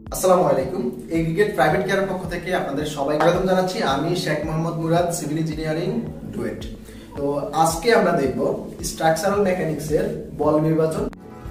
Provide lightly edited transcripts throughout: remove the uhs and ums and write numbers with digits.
আসসালামু আলাইকুম। Aggregate private কেয়ারের পক্ষ থেকে আপনাদের সবাইকে স্বাগত জানাচ্ছি। আমি Sheikh Mohammad Murad, civil engineering, DUET. তো আজকে আমরা দেখব স্ট্রাকচারাল মেকানিক্স এর বল নির্বাচন।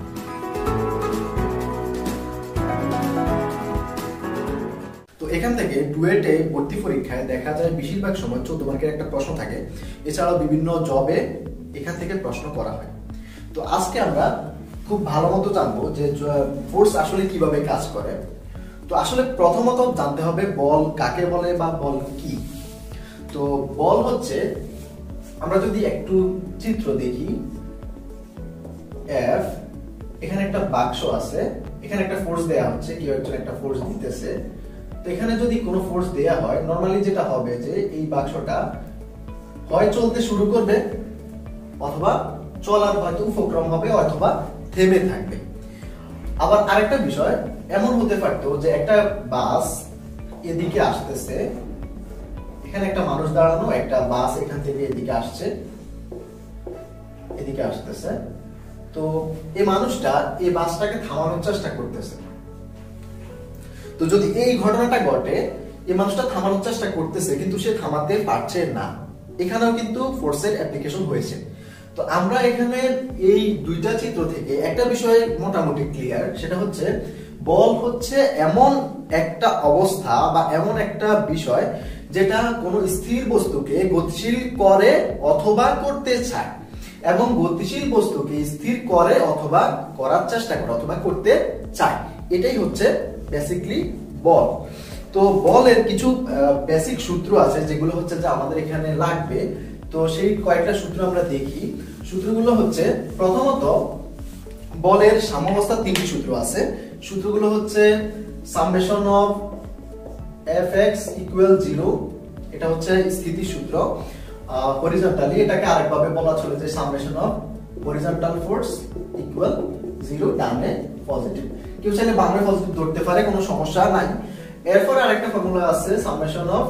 তো এখান থেকে ডুয়েটে ভর্তি পরীক্ষায় দেখা যায় বেশিরভাগ সময় 14 মার্কের একটা প্রশ্ন থাকে। এছাড়াও বিভিন্ন জবে এখান থেকে প্রশ্ন করা হয়। তো আজকে আমরা খুব ভালো মতো জানবো যে ফোর্স আসলে কিভাবে কাজ করে। তো আসলে প্রথমত জানতে হবে বল কাকে বলে বা বল কি। তো বল হচ্ছে, আমরা যদি একটু চিত্র দেখি, এফ, এখানে একটা বাক্স আছে, এখানে একটা ফোর্স দেয়া হচ্ছে, কেউ একজন একটা ফোর্স দিতেছে। তো এখানে যদি কোনো ফোর্স দেয়া হয়, নরমালি যেটা হবে যে এই বাক্সটা হয় চলতে শুরু করবে, অথবা চলার হয়তো উপক্রম হবে, অথবা থেমে থাকবে। আবার আরেকটা বিষয় এমন হতে পারতো যে একটা বাস এদিকে আসতেছে, এখানে একটা মানুষ দাঁড়ানো, একটা বাস এখান থেকে এদিকে আসছে, এদিকে আসতেছে। তো এই মানুষটা এই বাসটাকে থামানোর চেষ্টা করতেছে। তো যদি এই ঘটনাটা ঘটে, এই মানুষটা থামানোর চেষ্টা করতেছে কিন্তু সে থামাতে পারছে না, এখানেও কিন্তু ফোর্সের অ্যাপ্লিকেশন হয়েছে। তো আমরা এখানে এই দুইটা চিত্র থেকে একটা বিষয় মোটামুটি ক্লিয়ার, সেটা হচ্ছে বল হচ্ছে এমন একটা অবস্থা বা এমন একটা বিষয় যেটা কোনো স্থির বস্তুকে গতিশীল করে অথবা করতে চায়, এবং গতিশীল বস্তুকে স্থির করে অথবা করার চেষ্টা করে অথবা করতে চায়। এটাই হচ্ছে বেসিক্যালি বল। তো বলের কিছু বেসিক সূত্র আছে যেগুলো হচ্ছে যে আমাদের এখানে লাগবে। তো সেই কয়েকটা সূত্র আমরা দেখি। সূত্রগুলো হচ্ছে, প্রথমত বলের সাম্যাবস্থার তিনটি সূত্র আছে। সূত্রগুলো হচ্ছে সামেশন অফ Fx ইকুয়াল 0, এটা হচ্ছে স্থিতি সূত্র। হরিজন্টালি এটাকে আরেকভাবে বলা চলে যে summation of horizontal force equal 0, ডানে পজিটিভ। কেউ চাইলে বামে পজিটিভ ধরতে পারে, কোনো সমস্যা নাই। এরপর আরেকটা ফর্মুলা আছে সামেশন অফ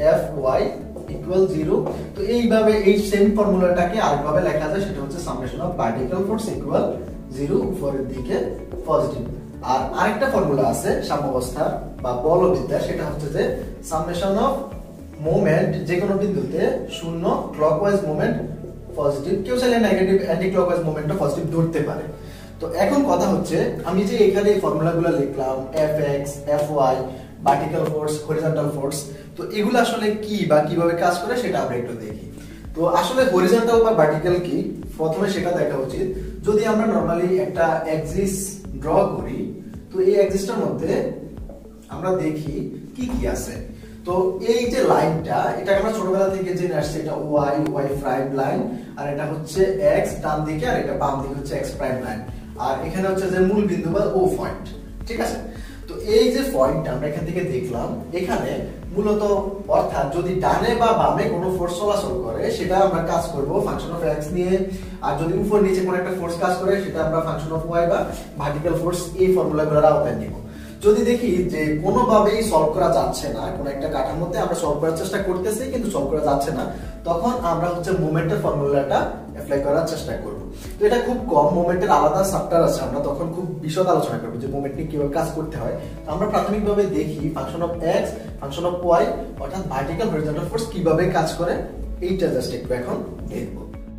Fy ইকুয়াল 0। তো এইভাবে এই সেম ফর্মুলাটাকে আরেকভাবে লেখা যায়, সেটা হচ্ছে summation of vertical force equal 0, উপরের দিকে পজিটিভ। আর আরেকটা ফর্মুলা আছে সাম্যাবস্থার বা বলবিদ্যা, সেটা হচ্ছে যে সামেশন অফ মোমেন্ট যে কোনো বিন্দুতে 0 ক্লকওয়াইজ মোমেন্ট পজিটিভ। কেউ চাইলে নেগেটিভ অ্যান্টি ক্লকওয়াইজ মোমেন্টও পজিটিভ ধরতে পারে। তো এখন কথা হচ্ছে, আমি যে এখানে এই ফর্মুলাগুলো লিখলাম, Fx, Fy, vertical force, horizontal force, তো এগুলো আসলে কি বা কিভাবে কাজ করে সেটা আমরা একটু দেখি। তো আসলে হরিজন্টাল বা ভার্টিক্যাল কি, প্রথমে সেটা দেখা উচিত। যদি আমরা নরমালি একটা অ্যাক্সিস ড্র করি, তো এই অ্যাক্সিসটার মধ্যে আমরা দেখি কি কি আছে। তো এই যে লাইনটা, এটা আমরা ছোটবেলা থেকে জেনে আসছি, এটা y প্রাইম লাইন, আর এটা হচ্ছে x ডান দিকে, আর এটা বাম দিকে হচ্ছে x প্রাইম লাইন, আর এখানে হচ্ছে যে মূল বিন্দু বা ও পয়েন্ট। ঠিক আছে। তো এই যে পয়েন্টটা আমরা এখান থেকে দেখলাম, এখানে মূলত অর্থাৎ যদি ডানে বা বামে কোনো ফোর্স চলাচল করে, সেটা আমরা কাজ করব ফাংশন অফ x নিয়ে। আর যদি উপর নিচে কোনো একটা ফোর্স কাজ করে, সেটা আমরা ফাংশন অফ y বা ভার্টিক্যাল ফোর্স, এই ফর্মুলাগুলোর আওতায় নিব। যদি দেখি যে কোনোভাবেই সলভ করা যাচ্ছে না, কোনো একটা কাঠামোতে আমরা সলভ করার চেষ্টা করতেছি কিন্তু সলভ করা যাচ্ছে না, তখন আমরা হচ্ছে মোমেন্টের ফর্মুলাটা অ্যাপ্লাই করার চেষ্টা করব। তো এটা খুব কম, মোমেন্টের আলাদা চ্যাপ্টার আছে, আমরা তখন খুব বিশদ আলোচনা করব যে মোমেন্ট নিয়ে কিভাবে কাজ করতে হয়। তো আমরা প্রাথমিকভাবে দেখি function of x, function of y, অর্থাৎ ভার্টিক্যাল হরিজন্টাল ফোর্স কিভাবে কাজ করে, এইটা জাস্ট একটু এখন দেখব।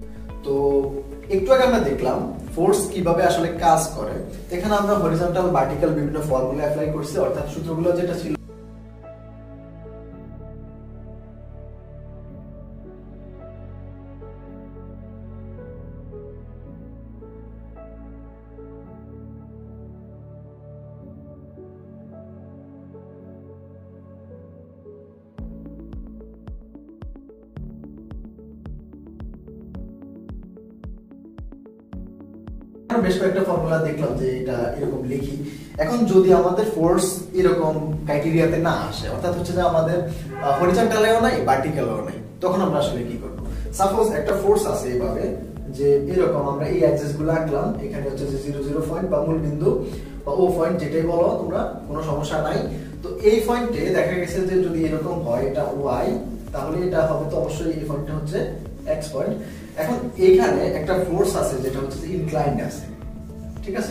তো একটু আগে আমরা দেখলাম ফোর্স কিভাবে আসলে কাজ করে। এখানে আমরা হরিজন্টাল ভার্টিক্যাল বিভিন্ন ফর্মুলা অ্যাপ্লাই করছি, অর্থাৎ সূত্রগুলো যেটা ছিল বেশ কয়েকটা ফর্মুলা দেখলাম যে এটা এরকম লিখি। এখন যদি আমাদের ফোর্স এরকম ক্রাইটেরিয়াতে না আসে, অর্থাৎ হচ্ছে যে আমাদের হরিজন্টালেও নাই ভার্টিক্যালেও নাই, তখন আমরা আসলে কি করব? সাপোজ একটা ফোর্স আছে এইভাবে, যে এরকম আমরা এই অ্যাক্সিস গুলো আঁকলাম, এখানে হচ্ছে যে 0 পয়েন্ট বা মূল বিন্দু বা ও পয়েন্ট, যেটাই বলো তোমরা, কোনো সমস্যা নাই। তো এই পয়েন্টে দেখা গেছে যে যদি এরকম হয় এটা y, তাহলে এটা হবে তো অবশ্যই এই পয়েন্টটা হচ্ছে x পয়েন্ট। এখন এইখানে একটা ফোর্স আছে যেটা হচ্ছে ইনক্লাইন্ড আছে, ঠিক আছে,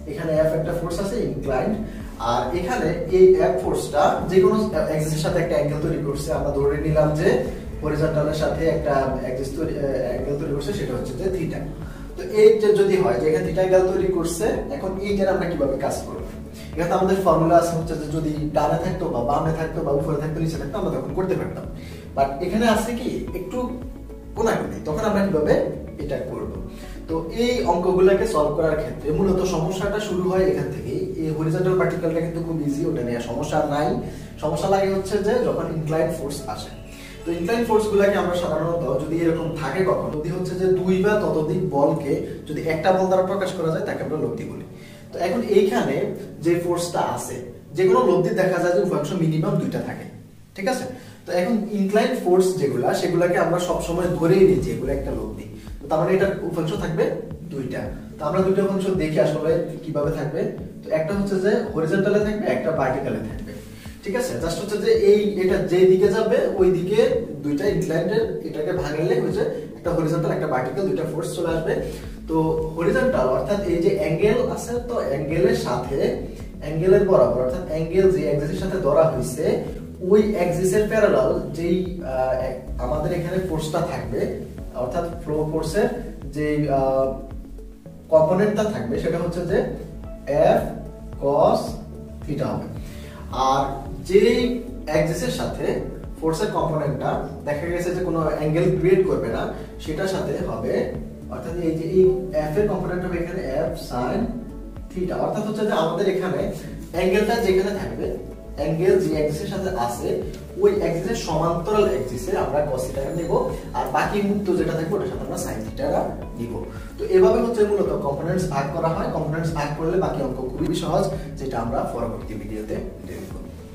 এখানে F একটা ফোর্স আছে ইনক্লাইন্ড, আর এখানে এই F ফোর্সটা যে কোনো অ্যাক্সিসের সাথে একটা অ্যাঙ্গেল তৈরি করছে। আমরা ধরে নিলাম যে হরিজন্টালের সাথে একটা অ্যাক্সিস অ্যাঙ্গেল তৈরি করছে, সেটা হচ্ছে যে থিটা। তো এই যে যদি হয় যে এখানে থিটা অ্যাঙ্গেল তৈরি করছে, এখন এইটার আমরা কিভাবে কাজ করব? এখানে আমাদের ফর্মুলা আছে হচ্ছে যে যদি ডানে থাকতো বা বামে থাকতো বা উপরে থাকতো নিচে থাকতো আমরা তখন করতে পারতাম, বাট এখানে আছে কি একটু কোনাকুনি, তখন আমরা কিভাবে এটা করব? তো এই অঙ্কগুলোকে সলভ করার ক্ষেত্রে মূলত সমস্যাটা শুরু হয় এখান থেকেই। এই হরিজন্টাল পার্টিকেলটা কিন্তু খুব ইজি, ওটা নিয়ে সমস্যা নাই। সমস্যা লাগে হচ্ছে যে যখন ইনক্লাইন্ড ফোর্স আসে। তো ইনক্লাইন্ড ফোর্স গুলাকে আমরা সাধারণত যদি এরকম থাকে, কখন যদি হচ্ছে যে দুই বা ততোধিক বলকে যদি একটা বল দ্বারা প্রকাশ করা যায় তাকে আমরা লব্ধি বলি। তো এখন এইখানে যে ফোর্সটা আছে, যে কোনো লব্ধি দেখা যায় যে উপাংশ মিনিমাম দুইটা থাকে, ঠিক আছে? তো এখন ইনক্লাইন্ড ফোর্স যেগুলা সেগুলাকে আমরা সব সময় ধরেই নিই যে এগুলো একটা লব্ধি, তো তার মানে এটার উপাংশ থাকবে দুইটা। তো আমরা দুইটা উপাংশ দেখি আসলে কিভাবে থাকবে। তো একটা হচ্ছে যে হরিজন্টালে থাকবে, একটা ভার্টিক্যালে থাকবে, ঠিক আছে? জাস্ট হচ্ছে যে এই এটা যে দিকে যাবে ওই দিকে দুইটা ইনক্লাইন্ডের এটাকে ভাঙলে হচ্ছে একটা হরিজন্টাল একটা ভার্টিক্যাল দুইটা ফোর্স চলে আসবে। তো হরিজন্টাল অর্থাৎ এই যে অ্যাঙ্গেল আছে, তো অ্যাঙ্গেলের সাথে অ্যাঙ্গেলের বরাবর অর্থাৎ অ্যাঙ্গেল যে অ্যাক্সিসের সাথে ধরা হয়েছে ওই অ্যাক্সিসের প্যারালাল যেই আমাদের এখানে ফোর্সটা থাকবে, অর্থাৎ ফ্লো ফোর্সের যে কম্পোনেন্টটা থাকবে সেটা হচ্ছে যে F cos থিটা হবে। আর যেই অ্যাক্সিসের সাথে ফোর্সের কম্পোনেন্টটা দেখা গেছে যে কোনো অ্যাঙ্গেল ক্রিয়েট করবে না, সেটার সাথে হবে অর্থাৎ এই যে এই F এর কম্পোনেন্ট হবে এখানে F sin থিটা। অর্থাৎ হচ্ছে যে আমাদের এখানে অ্যাঙ্গেলটা যেখানে থাকবে, অ্যাঙ্গেল যে অ্যাক্সিসের সাথে আছে ওই অ্যাক্সিসের সমান্তরাল অ্যাক্সিসে আমরা cos থিটাটা নেব, আর বাকি মুক্ত যেটা থাকবে ওটার সাথে আমরা sin থিটাটা নিব। তো এভাবে হচ্ছে মূলত কম্পোনেন্টস ভাগ করা হয়। কম্পোনেন্টস ভাগ করলে বাকি অঙ্ক খুবই সহজ, যেটা আমরা পরবর্তী ভিডিওতে দেখব।